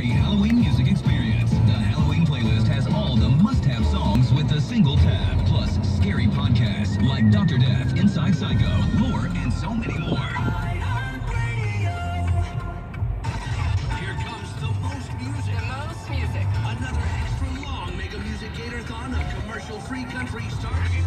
ad-free Halloween music experience. The Halloween playlist has all the must-have songs with a single tab, plus scary podcasts like Dr. Death, Inside Psycho, Lore, and so many more. Here comes the most music. The most music. Another extra long Mega Music Gator-thon of commercial-free country starts